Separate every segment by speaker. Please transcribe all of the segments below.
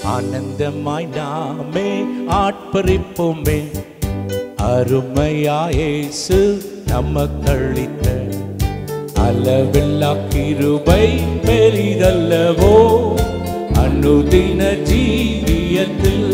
Speaker 1: ஆனந்தமாய் நாமே ஆட்பரிப்போமே அருமையாய் இயேசு நமக்களித்த அளவில்லா கிருபை பெரிதல்லவோ அனுதின ஜீவியத்தில்.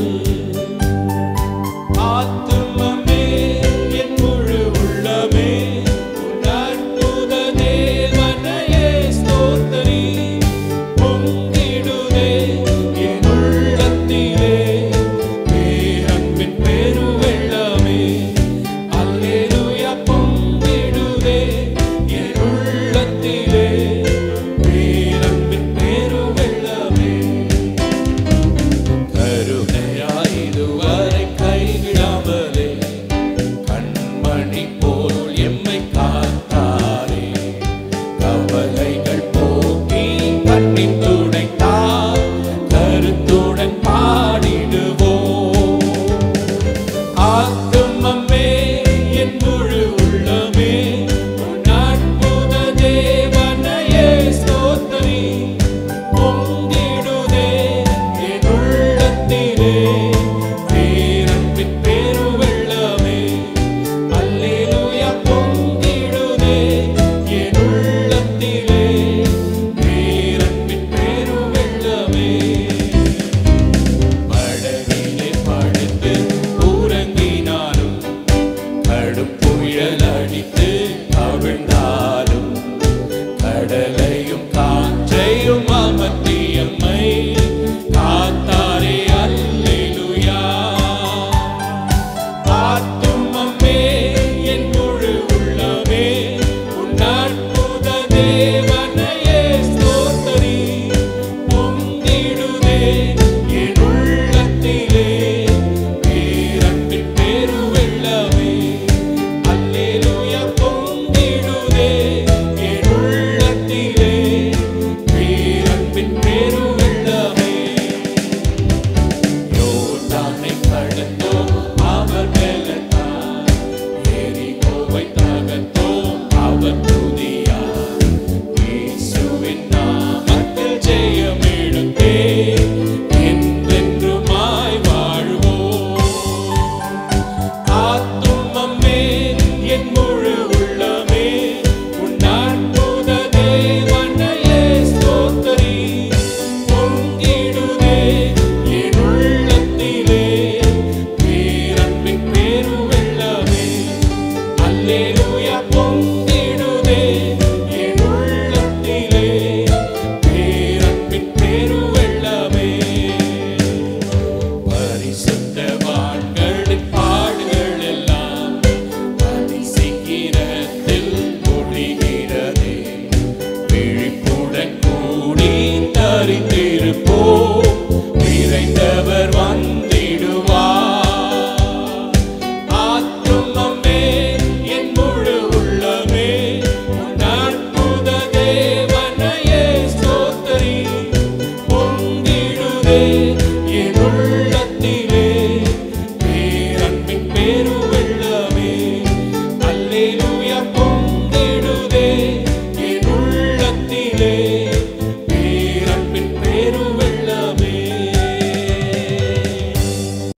Speaker 1: ஆத்துமமே என் முழு உள்ளமே உன் அற்புத தேவனையே ஸ்தோத்திரி. பொங்கிடுதே என் உள்ளத்திலே பேரன்பின் பெருவெள்ளமே. அல்லேலூயா பொங்கிடுதே என் உள்ளத்திலே பேரன்பின் பெருவெள்ளமே. கருணையாய் இதுவரை கைவிடாமலே கண்மணி போல் எம்மை காத்தாரே. கவலைகள் போக்கி கண்ணீர் துடைத்தார் கருத்துடன்